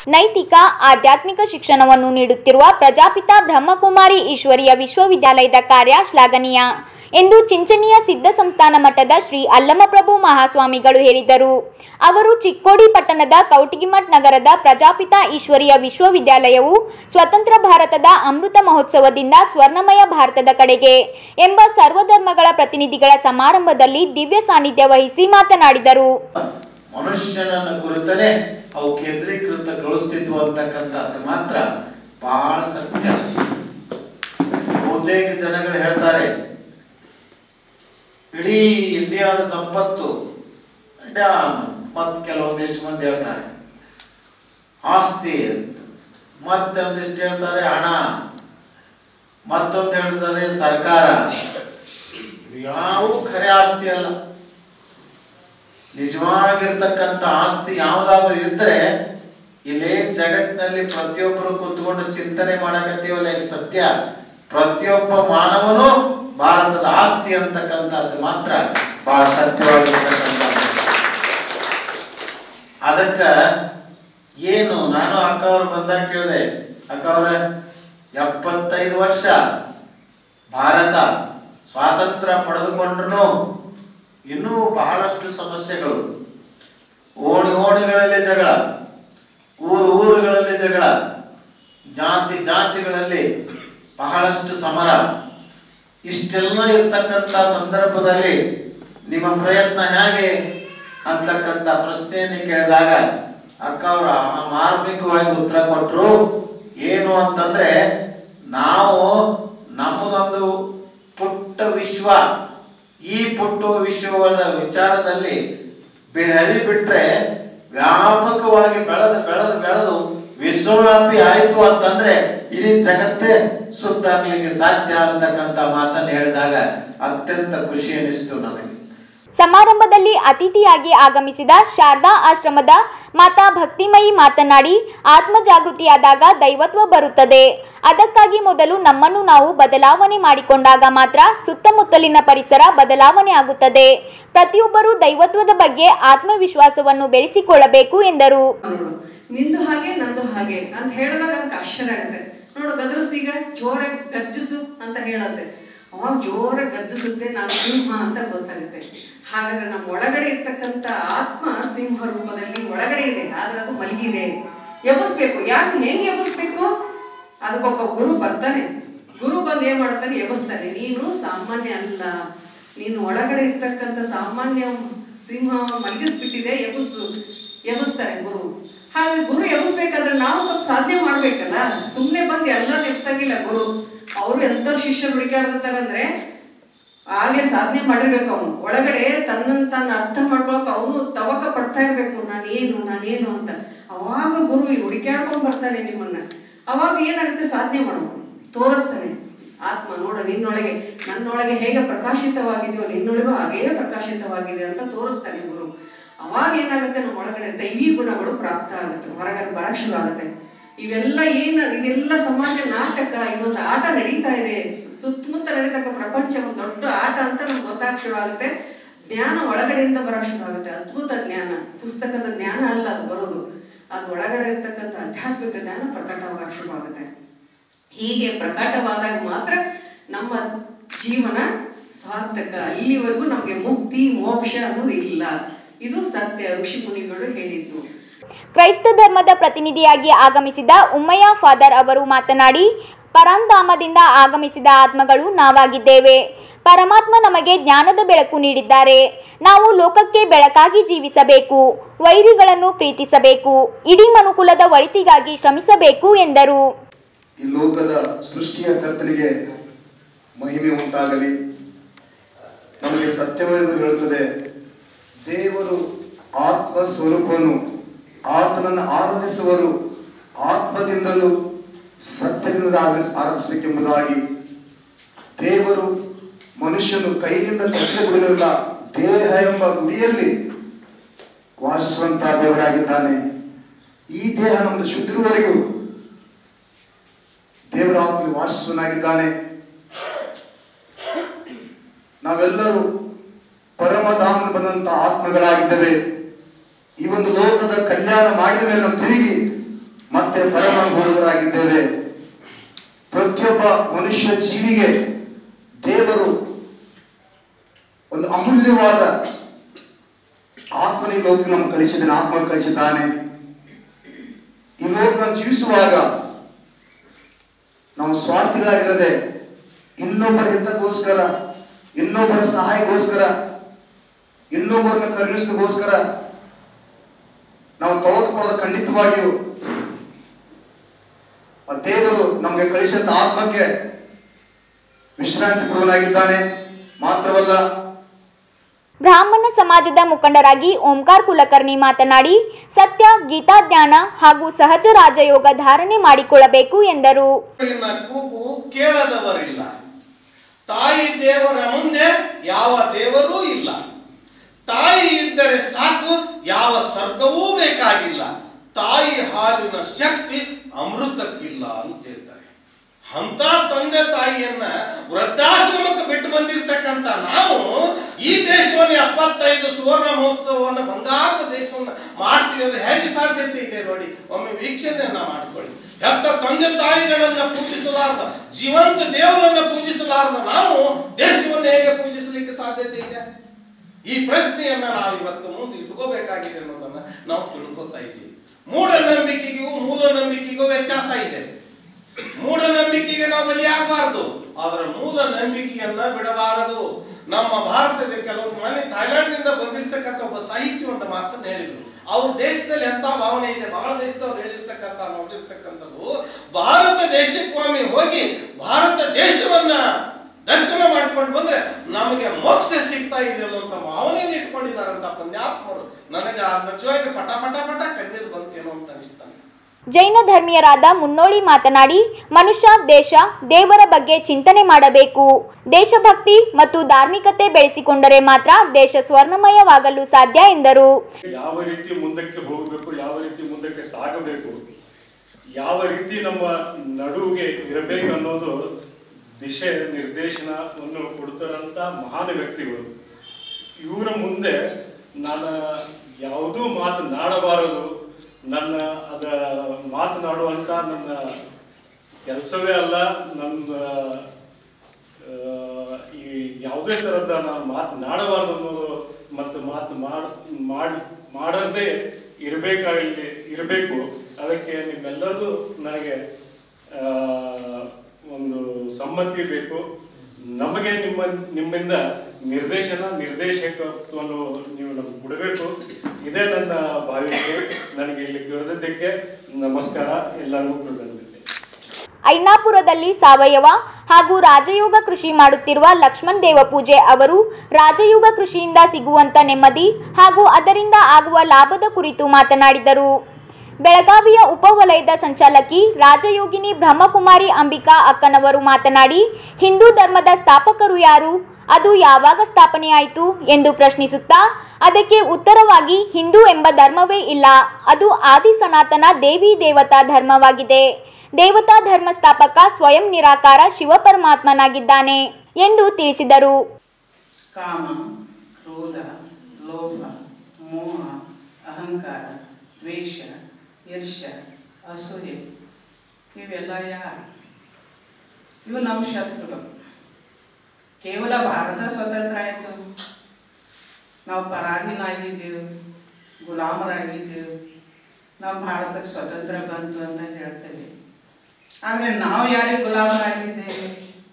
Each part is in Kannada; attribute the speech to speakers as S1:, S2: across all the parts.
S1: ನೈತಿಕ ಆಧ್ಯಾತ್ಮಿಕ ಶಿಕ್ಷಣವನ್ನು ನೀಡುತ್ತಿರುವ ಪ್ರಜಾಪಿತ ಬ್ರಹ್ಮಕುಮಾರಿ ಈಶ್ವರೀಯ ವಿಶ್ವವಿದ್ಯಾಲಯದ ಕಾರ್ಯ ಶ್ಲಾಘನೀಯ ಎಂದು ಚಿಂಚಣಿಯ ಸಿದ್ಧ ಸಂಸ್ಥಾನ ಮಠದ ಶ್ರೀ ಅಲ್ಲಮಪ್ರಭು ಮಹಾಸ್ವಾಮಿಗಳು ಹೇಳಿದರು. ಅವರು ಚಿಕ್ಕೋಡಿ ಪಟ್ಟಣದ ಕೌಟಿಗಿಮಠ್ ನಗರದ ಪ್ರಜಾಪಿತ ಈಶ್ವರೀಯ ವಿಶ್ವವಿದ್ಯಾಲಯವು ಸ್ವತಂತ್ರ ಭಾರತದ ಅಮೃತ ಮಹೋತ್ಸವದಿಂದ ಸ್ವರ್ಣಮಯ ಭಾರತದ ಕಡೆಗೆ ಎಂಬ ಸರ್ವಧರ್ಮಗಳ ಪ್ರತಿನಿಧಿಗಳ ಸಮಾರಂಭದಲ್ಲಿ ದಿವ್ಯ ಸಾನ್ನಿಧ್ಯ ವಹಿಸಿ ಮಾತನಾಡಿದರು.
S2: ಮನುಷ್ಯನನ್ನ ಕುರಿತನೆ ಅವು ಕೇಂದ್ರೀಕೃತಗೊಳಿಸ್ತಿದ್ವು ಅಂತಕ್ಕಂಥದ್ದು ಮಾತ್ರ ಬಹಳ ಸತ್ಯ. ಬಹುತೇಕ ಜನಗಳು ಹೇಳ್ತಾರೆ ಇಡೀ ಇಂಡಿಯಾದ ಸಂಪತ್ತು ಡ್ಯಾಮ್, ಮತ್ ಕೆಲವೊಂದಿಷ್ಟು ಮಂದಿ ಹೇಳ್ತಾರೆ ಆಸ್ತಿ ಅಂತ, ಮತ್ತೊಂದಿಷ್ಟು ಹೇಳ್ತಾರೆ ಹಣ, ಮತ್ತೊಂದು ಹೇಳ್ತಾರೆ ಸರ್ಕಾರ. ಯಾವ ಖರೆ ಆಸ್ತಿ ಅಲ್ಲ. ನಿಜವಾಗಿರ್ತಕ್ಕಂಥ ಆಸ್ತಿ ಯಾವುದಾದ್ರೂ ಇದ್ರೆ ಇಲ್ಲಿ ಜಗತ್ತಿನಲ್ಲಿ ಪ್ರತಿಯೊಬ್ಬರು ಕುತ್ಕೊಂಡು ಚಿಂತನೆ ಮಾಡಕತ್ತೀವಲ್ಲ, ಈಗ ಸತ್ಯ ಪ್ರತಿಯೊಬ್ಬ ಮಾನವನು ಭಾರತದ ಆಸ್ತಿ ಅಂತಕ್ಕಂಥದ್ದು ಮಾತ್ರ ಬಹಳ ಸತ್ಯವಾಗಿರ್ತಕ್ಕಂಥ. ಅದಕ್ಕ ಏನು ನಾನು ಅಕ್ಕ ಅವ್ರು ಬಂದಾಗ ಕೇಳಿದೆ, ಅಕ್ಕ ಅವ್ರ 75 ವರ್ಷ ಭಾರತ ಸ್ವಾತಂತ್ರ್ಯ ಪಡೆದುಕೊಂಡ್ರು ಇನ್ನೂ ಬಹಳಷ್ಟು ಸಮಸ್ಯೆಗಳು, ಓಣಿಗಳಲ್ಲಿ ಜಗಳ, ಊರುಗಳಲ್ಲಿ ಜಗಳ, ಜಾತಿಗಳಲ್ಲಿ ಬಹಳಷ್ಟು ಸಮರ, ಇಷ್ಟೆಲ್ಲ ಇರ್ತಕ್ಕಂಥ ಸಂದರ್ಭದಲ್ಲಿ ನಿಮ್ಮ ಪ್ರಯತ್ನ ಹೇಗೆ ಅಂತಕ್ಕಂಥ ಪ್ರಶ್ನೆಯನ್ನು ಕೇಳಿದಾಗ ಅಕ್ಕ ಅವರ ಮಾರ್ಮಿಕವಾಗಿ ಉತ್ತರ ಕೊಟ್ಟರು. ಏನು ಅಂತಂದ್ರೆ, ನಾವು ನಮ್ಮದೊಂದು ಪುಟ್ಟ ವಿಶ್ವ, ಈ ಪುಟ್ಟ ವಿಶ್ವದ ವಿಚಾರದಲ್ಲಿ ಹರಿಬಿಟ್ರೆ ವ್ಯಾಪಕವಾಗಿ ಬೆಳೆದು ವಿಶ್ವವ್ಯಾಪಿ ಆಯ್ತು ಅಂತಂದ್ರೆ ಇಡೀ ಜಗತ್ತೇ ಸುತ್ತಾಗ್ಲಿಕ್ಕೆ ಸಾಧ್ಯ ಅಂತಕ್ಕಂಥ ಮಾತನ್ನು ಹೇಳಿದಾಗ ಅತ್ಯಂತ ಖುಷಿ ಅನಿಸ್ತು ನನಗೆ.
S1: ಸಮಾರಂಭದಲ್ಲಿ ಅತಿಥಿಯಾಗಿ ಆಗಮಿಸಿದ ಶಾರದಾ ಆಶ್ರಮದ ಮಾತಾ ಭಕ್ತಿಮಯಿ ಮಾತನಾಡಿ, ಆತ್ಮ ಜಾಗೃತಿಯಾದಾಗ ದೈವತ್ವ ಬರುತ್ತದೆ. ಅದಕ್ಕಾಗಿ ಮೊದಲು ನಮ್ಮನ್ನು ನಾವು ಬದಲಾವಣೆ ಮಾಡಿಕೊಂಡಾಗ ಮಾತ್ರ ಸುತ್ತಮುತ್ತಲಿನ ಪರಿಸರ ಬದಲಾವಣೆ ಆಗುತ್ತದೆ. ಪ್ರತಿಯೊಬ್ಬರೂ ದೈವತ್ವದ ಬಗ್ಗೆ ಆತ್ಮವಿಶ್ವಾಸವನ್ನು ಬೆಳೆಸಿಕೊಳ್ಳಬೇಕು ಎಂದರು.
S3: ನಿಂದು ಹಾಗೆ ನಂದು ಹಾಗೆ ಅಂತ ಹೇಳಿದಾಗ ಅದಕ್ಕೆ ಆಶ್ಚರ್ಯ ಆಗುತ್ತೆ. ನೋಡು, ಗದರ್ಸು, ಈಗ ಜೋರಾಗಿ ಗರ್ಜಿಸು ಅಂತ ಹೇಳತ್ತೆ, ಅವಾಗ ಜೋರಾಗಿ ಗರ್ಜಿಸುತ್ತೆ, ನಾನು ಸಿಂಹ ಅಂತ ಗೊತ್ತಾಗುತ್ತೆ. ಹಾಗಾದ್ರೆ ನಮ್ಮ ಒಳಗಡೆ ಇರ್ತಕ್ಕಂಥ ಆತ್ಮ ಸಿಂಹ ರೂಪದಲ್ಲಿ ಒಳಗಡೆ ಇದೆ, ಆದ್ರೆ ಅದು ಮಲಗಿದೆ. ಎಬ್ಬಿಸ್ಬೇಕು. ಯಾಕೆ ಹೆಂಗೆ ಎಬ್ಬಿಸ್ಬೇಕು? ಅದಕ್ಕೊಬ್ಬ ಗುರು ಬರ್ತಾನೆ. ಗುರು ಬಂದು ಏನ್ ಮಾಡ್ತಾನೆ? ಎಬ್ಬಿಸ್ತಾನೆ. ನೀನು ಸಾಮಾನ್ಯ ಅಲ್ಲ, ನೀನು ಒಳಗಡೆ ಇರ್ತಕ್ಕಂಥ ಸಾಮಾನ್ಯ ಸಿಂಹ ಮಲಗಿಸ್ಬಿಟ್ಟಿದೆ, ಎಬ್ಬಿಸ್ತಾರೆ ಗುರು. ಹಾಗೆ ಗುರು ಎಬ್ಬಿಸ್ಬೇಕಾದ್ರೆ ನಾವು ಸ್ವಲ್ಪ ಸಾಧನೆ ಮಾಡ್ಬೇಕಲ್ಲ. ಸುಮ್ನೆ ಬಂದು ಎಲ್ಲ ಎಬ್ಸಂಗಿಲ್ಲ ಗುರು. ಅವರು ಎಂತ ಶಿಷ್ಯರು ಹುಡುಕಾಡ್ತಾರಂದ್ರೆ ಆಗ್ಲೇ ಸಾಧನೆ ಮಾಡಿರ್ಬೇಕು. ಅವನು ಒಳಗಡೆ ತನ್ನನ್ನು ತಾನು ಅರ್ಥ ಮಾಡ್ಕೊಳಕ್ ಅವನು ತವಕ ಪಡ್ತಾ ಇರ್ಬೇಕು, ನಾನೇನು ಅಂತ. ಅವಾಗ ಗುರು ಹುಡುಕಾಡ್ಕೊಂಡು ಬರ್ತಾನೆ ನಿಮ್ಮನ್ನ. ಅವಾಗ ಏನಾಗುತ್ತೆ? ಸಾಧನೆ ಮಾಡೋದು ತೋರಿಸ್ತಾನೆ. ಆತ್ಮ ನೋಡ, ನಿನ್ನೊಳಗೆ ನನ್ನೊಳಗೆ ಹೇಗೆ ಪ್ರಕಾಶಿತವಾಗಿದೆಯೋ ನಿನ್ನೊಳಗೂ ಹಾಗೇ ಪ್ರಕಾಶಿತವಾಗಿದೆ ಅಂತ ತೋರಿಸ್ತಾನೆ ಗುರು. ಅವಾಗ ಏನಾಗುತ್ತೆ? ನಮ್ಮ ಒಳಗಡೆ ದೈವಿ ಗುಣಗಳು ಪ್ರಾಪ್ತ ಆಗುತ್ತೆ, ಹೊರಗಡೆ ಬರಕ್ ಶುರು ಆಗುತ್ತೆ. ಇದೆಲ್ಲ ಸಮಾಜ ನಾಟಕ, ಇದೊಂದು ಆಟ ನಡೀತಾ ಇದೆ. ಸುತ್ತಮುತ್ತ ನಡೀತಕ್ಕ ಪ್ರಪಂಚ ಒಂದು ದೊಡ್ಡ ಆಟ ಅಂತ ನಮ್ಗೆ ಗೊತ್ತಾಗ ಶುರು ಆಗುತ್ತೆ. ಜ್ಞಾನ ಒಳಗಡೆಯಿಂದ ಬರೋಕ್ ಶುರು ಆಗುತ್ತೆ. ಅದ್ಭುತ ಜ್ಞಾನ, ಪುಸ್ತಕದ ಜ್ಞಾನ ಅಲ್ಲ ಅದು ಬರೋದು. ಅದು ಒಳಗಡೆ ಇರ್ತಕ್ಕಂಥ ಆಧ್ಯಾತ್ಮಿಕ ಜ್ಞಾನ ಪ್ರಕಟವಾಗಕ್ಕೆ ಶುರು ಆಗುತ್ತೆ. ಹೀಗೆ ಪ್ರಕಟವಾದಾಗ ಮಾತ್ರ ನಮ್ಮ ಜೀವನ ಸಾರ್ಥಕ. ಇಲ್ಲಿವರೆಗೂ ನಮ್ಗೆ ಮುಕ್ತಿ ಮೋಕ್ಷ ಅನ್ನೋದು ಇಲ್ಲ. ಇದು ಸತ್ಯ, ಋಷಿ ಮುನಿಗಳು ಹೇಳಿದ್ದು.
S1: ಕ್ರೈಸ್ತ ಧರ್ಮದ ಪ್ರತಿನಿಧಿಯಾಗಿ ಆಗಮಿಸಿದ ಉಮ್ಮಯ್ಯ ಫಾದರ್ ಅವರು ಮಾತನಾಡಿ, ಪರಂಧಾಮದಿಂದ ಆಗಮಿಸಿದ ಆತ್ಮಗಳು ನಾವಾಗಿದ್ದೇವೆ. ಪರಮಾತ್ಮ ನಮಗೆ ಜ್ಞಾನದ ಬೆಳಕು ನೀಡಿದ್ದಾರೆ. ನಾವು ಲೋಕಕ್ಕೆ ಬೆಳಕಾಗಿ ಜೀವಿಸಬೇಕು, ವೈರಿಗಳನ್ನು ಪ್ರೀತಿಸಬೇಕು, ಇಡೀ ಮನುಕುಲದ ಒಳಿತಿಗಾಗಿ ಶ್ರಮಿಸಬೇಕು ಎಂದರು.
S4: ಈ ಲೋಕದ ಸೃಷ್ಟಿಯ ಕರ್ತನಿಗೆ ಮಹಿಮೆ ಉಂಟಾಗಲಿ. ನಮಗೆ ಸತ್ಯವೆಂದು ಹೇಳುತ್ತದೆ, ದೇವರು ಆತ್ಮ ಸ್ವರೂಪನು, ಆತನನ್ನು ಆರಾಧಿಸುವರು ಆತ್ಮದಿಂದಲೂ ಸತ್ಯದಿಂದ ಆರಾಧಿಸಬೇಕೆಂಬುದಾಗಿ. ದೇವರು ಮನುಷ್ಯನು ಕೈಯಿಂದ ಕಟ್ಟಿಕೊಳ್ಳಲಿಲ್ಲ, ದೇಹ ಎಂಬ ಗುಡಿಯಲ್ಲಿ ವಾಸಿಸುವಂತಹ ದೇವರಾಗಿದ್ದಾನೆ. ಈ ದೇಹ ನಮ್ಮದು ಶುದ್ಧವರೆಗೂ ದೇವರ ಆತ್ಮ ವಾಸಿಸುವನಾಗಿದ್ದಾನೆ. ನಾವೆಲ್ಲರೂ ಪರಮಧಾಮನ ಬಂದಂತಹ ಆತ್ಮಗಳಾಗಿದ್ದೇವೆ. ಈ ಒಂದು ಲೋಕದ ಕಲ್ಯಾಣ ಮಾಡಿದ ಮೇಲೆ ನಾವು ತಿರುಗಿ ಮತ್ತೆ ಪರಮಾನುಭವರಾಗಿದ್ದೇವೆ. ಪ್ರತಿಯೊಬ್ಬ ಮನುಷ್ಯ ಜೀವಿಗೆ ದೇವರು ಒಂದು ಅಮೂಲ್ಯವಾದ ಆತ್ಮನಿ ಲೋಕ ನಮ್ಗೆ ಕಳಿಸಿದ್ದಾನೆ, ಆತ್ಮ ಕಳಿಸಿದ್ದಾನೆ. ಈ ಲೋಕ ಜೀವಿಸುವಾಗ ನಾವು ಸ್ವಾರ್ಥಿಗಳಾಗಿರದೆ ಇನ್ನೊಬ್ಬರ ಹಿತಕ್ಕೋಸ್ಕರ, ಇನ್ನೊಬ್ಬರ ಸಹಾಯಕ್ಕೋಸ್ಕರ, ಇನ್ನೊಬ್ಬರನ್ನ ಕರುಣಿಸೋದಕ್ಕೋಸ್ಕರ ನಾವು ತೆಗೆದುಕೊಳ್ಳೋದು ಖಂಡಿತವಾಗಿಯೂ ಆ ದೇವರು ನಮಗೆ ಕಳಿಸಿದ ಆತ್ಮಕ್ಕೆ ವಿಶ್ರಾಂತಿ ಕೊಡುವನಾಗಿದ್ದಾನೆ. ಮಾತ್ರವಲ್ಲ,
S1: ಬ್ರಾಹ್ಮಣ ಸಮಾಜದ ಮುಖಂಡರಾಗಿ ಓಂಕಾರ ಕುಲಕರ್ಣಿ ಮಾತನಾಡಿ ಸತ್ಯ, ಗೀತಾಜ್ಞಾನ ಹಾಗೂ ಸಹಜ ರಾಜಯೋಗ ಧಾರಣೆ ಮಾಡಿಕೊಳ್ಳಬೇಕು ಎಂದರು.
S5: ಕೂಗು ಕೇಳದವರಿಲ್ಲ. ತಾಯಿ ದೇವರ ಮುಂದೆ ಯಾವ ದೇವರೂ ಇಲ್ಲ. ತಾಯಿ ಇದ್ದರೆ ಸಾಕು, ಯಾವ ಸ್ವರ್ಗವೂ ಬೇಕಾಗಿಲ್ಲ. ತಾಯಿ ಹಾಲಿನ ಶಕ್ತಿ ಅಮೃತಕ್ಕಿಲ್ಲ ಅಂತ ಹೇಳ್ತಾರೆ. ಅಂತ ತಂದೆ ತಾಯಿಯನ್ನ ವೃದ್ಧಾಶ್ರಮಕ್ಕೆ ಬಿಟ್ಟು ಬಂದಿರತಕ್ಕಂತ ನಾವು ಈ ದೇಶವನ್ನು 75 ಸುವರ್ಣ ಮಹೋತ್ಸವವನ್ನು, ಬಂಗಾರದ ದೇಶವನ್ನು ಮಾಡ್ತೀವಿ ಅಂದ್ರೆ ಹೇಗೆ ಸಾಧ್ಯತೆ ಇದೆ ನೋಡಿ. ಒಮ್ಮೆ ವೀಕ್ಷಣೆಯನ್ನ ಮಾಡಿಕೊಳ್ಳಿ. ಹೆತ್ತ ತಂದೆ ತಾಯಿಗಳನ್ನ ಪೂಜಿಸಲಾರದ, ಜೀವಂತ ದೇವರನ್ನ ಪೂಜಿಸಲಾರದ ನಾವು ದೇಶವನ್ನು ಹೇಗೆ ಪೂಜಿಸಲಿಕ್ಕೆ ಸಾಧ್ಯತೆ ಇದೆ? ಈ ಪ್ರಶ್ನೆಯನ್ನ ನಾವು ಇವತ್ತು ಮುಂದೆ ಇಟ್ಕೋಬೇಕಾಗಿದೆ ಅನ್ನೋದನ್ನ ನಾವು ತಿಳ್ಕೊತಾ ಇದ್ದೀವಿ. ಮೂಢನಂಬಿಕೆಗೂ ಮೂಲನಂಬಿಕೆಗೂ ವ್ಯತ್ಯಾಸ ಇದೆ. ಮೂಢನಂಬಿಕೆಗೆ ನಾವು ಬಲಿಯಾಗಬಾರದು, ಆದ್ರೆ ಮೂಲ ನಂಬಿಕೆಯನ್ನ ಬಿಡಬಾರದು. ನಮ್ಮ ಭಾರತದ ಕೆಲವೊಂದು ಮನೆ ಥೈಲ್ಯಾಂಡ್ನಿಂದ ಬಂದಿರತಕ್ಕಂಥ ಒಬ್ಬ ಸಾಹಿತಿ ಒಂದು ಮಾತನ್ನು ಹೇಳಿದ್ರು. ಅವ್ರ ದೇಶದಲ್ಲಿ ಎಂತ ಭಾವನೆ ಇದೆ, ಬಹಳ ದೇಶದವ್ರು ನೋಡಿರ್ತಕ್ಕಂಥದ್ದು, ಭಾರತ ದೇಶಕ್ಕೊಮ್ಮೆ ಹೋಗಿ ಭಾರತ ದೇಶವನ್ನ ದರ್ಶನ ಮಾಡಿಕೊಂಡು ಬಂದ್ರೆ ನಮಗೆ ಮೋಕ್ಷ ಸಿಗ್ತಾ ಇದೆ ಅನ್ನುವಂಥ ಭಾವನೆಯನ್ನು ಇಟ್ಕೊಂಡಿದ್ದಾರಂತ ಪುಣ್ಯಾತ್ಮರು. ನನಗೆ ನಿಜವಾಗಿ ಪಟ ಪಟ ಪಟ ಕಣ್ಣೀರು ಬಂತೇನೋ ಅಂತ ಅನಿಸ್ತಾನೆ.
S1: ಜೈನ ಧರ್ಮೀಯರಾದ ಮುನ್ನೋಳಿ ಮಾತನಾಡಿ ಮನುಷ್ಯ ದೇಶ ದೇವರ ಬಗ್ಗೆ ಚಿಂತನೆ ಮಾಡಬೇಕು. ದೇಶಭಕ್ತಿ ಮತ್ತು ಧಾರ್ಮಿಕತೆ ಬೆಳೆಸಿಕೊಂಡರೆ ಮಾತ್ರ ದೇಶ ಸ್ವರ್ಣಮಯವಾಗಲು ಸಾಧ್ಯ ಎಂದರು.
S6: ಯಾವ ರೀತಿ ಮುಂದಕ್ಕೆ ಹೋಗಬೇಕು, ಯಾವ ರೀತಿ ಮುಂದಕ್ಕೆ ಸಾಗಬೇಕು, ಯಾವ ರೀತಿ ನಮ್ಮ ನಡುವಿಗೆ ಇರಬೇಕು ಅನ್ನೋದು ದಿಶೆ ನಿರ್ದೇಶನವನ್ನು ಕೊಡ್ತಾರಂತ ಮಹಾನ್ ವ್ಯಕ್ತಿಗಳು. ಇವರ ಮುಂದೆ ನಾನು ಯಾವುದೂ ಮಾತನಾಡಬಾರದು, ನನ್ನ ಅದ ಮಾತನಾಡುವಂತ ನನ್ನ ಕೆಲಸವೇ ಅಲ್ಲ, ನನ್ನ ಈ ಯಾವುದೇ ಥರದ ನಾನು ಮಾತನಾಡಬಾರ್ದು ಅನ್ನೋದು ಮತ್ತು ಮಾಡದೇ ಇರಬೇಕು. ಅದಕ್ಕೆ ನಿಮ್ಮೆಲ್ಲರೂ ನನಗೆ ಒಂದು ಸಮ್ಮತಿ ಬೇಕು. ನಮಗೆ ನಿಮ್ಮಿಂದ ನಿರ್ದೇಶಕತ್ವವನ್ನು ನೀವು ನಮ್ಗೆ ಕೊಡಬೇಕು. ಇದೇ ನನ್ನ ಭಾವಿಕೆ. ನನಗೆ ಇಲ್ಲಿ ಕರೆದಿದ್ದಕ್ಕೆ ನಮಸ್ಕಾರ. ಎಲ್ಲರಿಗೂ ಕೃತಜ್ಞತೆ.
S1: ಐನಾಪುರದಲ್ಲಿ ಸಾವಯವ ಹಾಗೂ ರಾಜಯೋಗ ಕೃಷಿ ಮಾಡುತ್ತಿರುವ ಲಕ್ಷ್ಮಣ್ ದೇವಪೂಜೆ ಅವರು ರಾಜಯೋಗ ಕೃಷಿಯಿಂದ ಸಿಗುವಂತ ನೆಮ್ಮದಿ ಹಾಗೂ ಅದರಿಂದ ಆಗುವ ಲಾಭದ ಕುರಿತು ಮಾತನಾಡಿದರು. ಬೆಳಗಾವಿಯ ಉಪವಲಯದ ಸಂಚಾಲಕಿ ರಾಜಯೋಗಿನಿ ಬ್ರಹ್ಮಕುಮಾರಿ ಅಂಬಿಕಾ ಅಕ್ಕನವರು ಮಾತನಾಡಿ ಹಿಂದೂ ಧರ್ಮದ ಸ್ಥಾಪಕರು ಯಾರು, ಅದು ಯಾವಾಗ ಸ್ಥಾಪನೆಯಾಯಿತು ಎಂದು ಪ್ರಶ್ನಿಸುತ್ತಾ ಅದಕ್ಕೆ ಉತ್ತರವಾಗಿ ಹಿಂದೂ ಎಂಬ ಧರ್ಮವೇ ಇಲ್ಲ, ಅದು ಆದಿ ಸನಾತನ ದೇವಿ ದೇವತಾ ಧರ್ಮವಾಗಿದೆ. ದೇವತಾ ಧರ್ಮ ಸ್ಥಾಪಕ ಸ್ವಯಂ ನಿರಾಕಾರ ಶಿವಪರಮಾತ್ಮನಾಗಿದ್ದಾನೆ ಎಂದು ತಿಳಿಸಿದರು.
S7: ಕಾಮ, ಕ್ರೋಧ, ಲೋಭ, ಮೋಹ, ಅಹಂಕಾರ, ದ್ವೇಷ, ಈರ್ಷ್ಯ, ಅಸೂಯೆ ಇವೆಲ್ಲ ಯಾರು? ಇವು ನಮ್ಮ ಶತ್ರುಗಳು. ಕೇವಲ ಭಾರತ ಸ್ವತಂತ್ರ ಆಯಿತು, ನಾವು ಪರಾಧೀನಾಗಿದ್ದೇವೆ, ಗುಲಾಮರಾಗಿದ್ದೇವೆ, ನಾವು ಭಾರತಕ್ಕೆ ಸ್ವತಂತ್ರ ಬಂತು ಅಂತ ಹೇಳ್ತೇವೆ. ಆದರೆ ನಾವು ಯಾರಿಗೆ ಗುಲಾಮರಾಗಿದ್ದೇವೆ?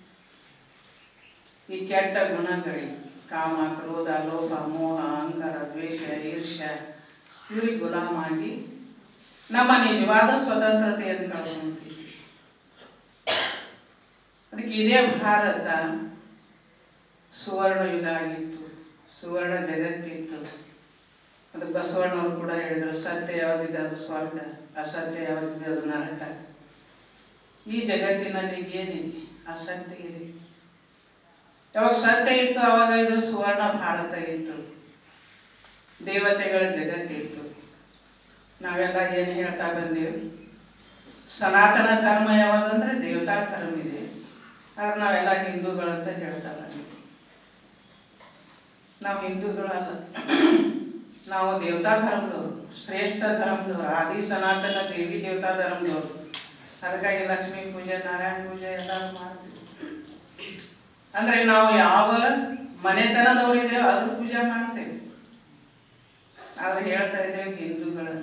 S7: ಈ ಕೆಟ್ಟ ಗುಣಗಳಿಗೆ, ಕಾಮ, ಕ್ರೋಧ, ಲೋಭ, ಮೋಹ, ಅಹಂಕಾರ, ದ್ವೇಷ, ಈರ್ಷ್ಯ ಇವ್ರಿಗೆ ಗುಲಾಮಾಗಿ ನಮ್ಮ ನಿಜವಾದ ಸ್ವತಂತ್ರತೆಯನ್ನು ಕಳ್ಕೊಂಡ್ತೀವಿ. ಅದಕ್ಕೆ ಇದೇ ಭಾರತ ಸುವರ್ಣ ಯುಗ ಆಗಿತ್ತು, ಸುವರ್ಣ ಜಗತ್ತಿತ್ತು. ಅದಕ್ಕೆ ಬಸವಣ್ಣವರು ಕೂಡ ಹೇಳಿದರು, ಸತ್ಯ ಯಾವುದಿದೆ ಅದು ಸ್ವರ್ಗ, ಅಸತ್ಯ ಯಾವುದಿದೆ ಅದು ನರಕ. ಈ ಜಗತ್ತಿನಲ್ಲಿ ಏನಿದೆ? ಅಸತ್ಯ ಇದೆ. ಯಾವಾಗ ಸತ್ಯ ಇತ್ತು ಆವಾಗ ಇದು ಸುವರ್ಣ ಭಾರತ ಇತ್ತು, ದೇವತೆಗಳ ಜಗತ್ತಿತ್ತು. ನಾವೆಲ್ಲ ಏನು ಹೇಳ್ತಾ ಬಂದೇವು? ಸನಾತನ ಧರ್ಮ ಯಾವುದಂದ್ರೆ ದೇವತಾ ಧರ್ಮ ಇದೆ, ಆದ್ರೆ ನಾವೆಲ್ಲ ಹಿಂದೂಗಳಂತ ಹೇಳ್ತಾ ಬಂದೇವೆ. ನಾವು ಹಿಂದೂಗಳಲ್ಲ, ನಾವು ದೇವತಾ ಧರ್ಮದವರು, ಶ್ರೇಷ್ಠ ಧರ್ಮದವರು, ಆದಿ ಸನಾತನ ದೇವಿ ದೇವತಾ ಧರ್ಮದವರು. ಅದಕ್ಕಾಗಿ ಲಕ್ಷ್ಮೀ ಪೂಜೆ, ನಾರಾಯಣ ಪೂಜೆ ಎಲ್ಲ ಮಾಡ್ತೀವಿ. ಅಂದ್ರೆ ನಾವು ಯಾವ ಮನೆತನದವರು ಇದ್ದೇವೆ ಅದ್ರ ಪೂಜೆ ಮಾಡ್ತೇವೆ. ಆದ್ರೆ ಹೇಳ್ತಾ ಇದ್ದೇವೆ ಹಿಂದೂಗಳಂತ.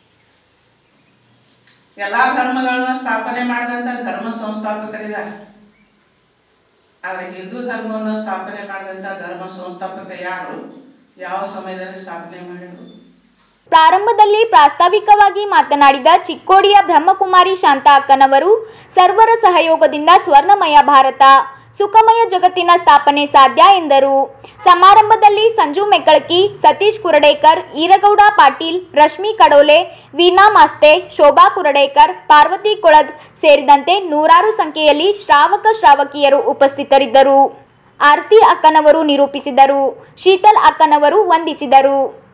S7: ಎಲ್ಲಾ ಧರ್ಮಗಳನ್ನ ಸ್ಥಾಪನೆ ಮಾಡಿದಂತ ಧರ್ಮ ಸಂಸ್ಥಾಪಕರಿದ್ದಾರೆ. ಆದ್ರೆ ಹಿಂದೂ ಧರ್ಮವನ್ನು ಸ್ಥಾಪನೆ ಮಾಡಿದಂತ ಧರ್ಮ ಸಂಸ್ಥಾಪಕ ಯಾರು, ಯಾವ ಸಮಯದಲ್ಲಿ ಸ್ಥಾಪನೆ ಮಾಡಿದ್ರು?
S1: ಪ್ರಾರಂಭದಲ್ಲಿ ಪ್ರಾಸ್ತಾವಿಕವಾಗಿ ಮಾತನಾಡಿದ ಚಿಕ್ಕೋಡಿಯ ಬ್ರಹ್ಮಕುಮಾರಿ ಶಾಂತ ಅಕ್ಕನವರು, ಸರ್ವರ ಸಹಯೋಗದಿಂದ ಸ್ವರ್ಣಮಯ ಭಾರತ, ಸುಖಮಯ ಜಗತ್ತಿನ ಸ್ಥಾಪನೆ ಸಾಧ್ಯ ಎಂದರು. ಸಮಾರಂಭದಲ್ಲಿ ಸಂಜು ಮೆಕ್ಕಳಕಿ, ಸತೀಶ್ ಕುರಡೇಕರ್, ಈರಗೌಡ ಪಾಟೀಲ್, ರಶ್ಮಿ ಕಡೋಲೆ, ವೀಣಾ ಮಾಸ್ತೆ, ಶೋಭಾ ಕುರಡೇಕರ್, ಪಾರ್ವತಿ ಕೊಳದ್ ಸೇರಿದಂತೆ ನೂರಾರು ಸಂಖ್ಯೆಯಲ್ಲಿ ಶ್ರಾವಕ ಶ್ರಾವಕಿಯರು ಉಪಸ್ಥಿತರಿದ್ದರು. ಆರತಿ ಅಕ್ಕನವರು ನಿರೂಪಿಸಿದರು. ಶೀತಲ್ ಅಕ್ಕನವರು ವಂದಿಸಿದರು.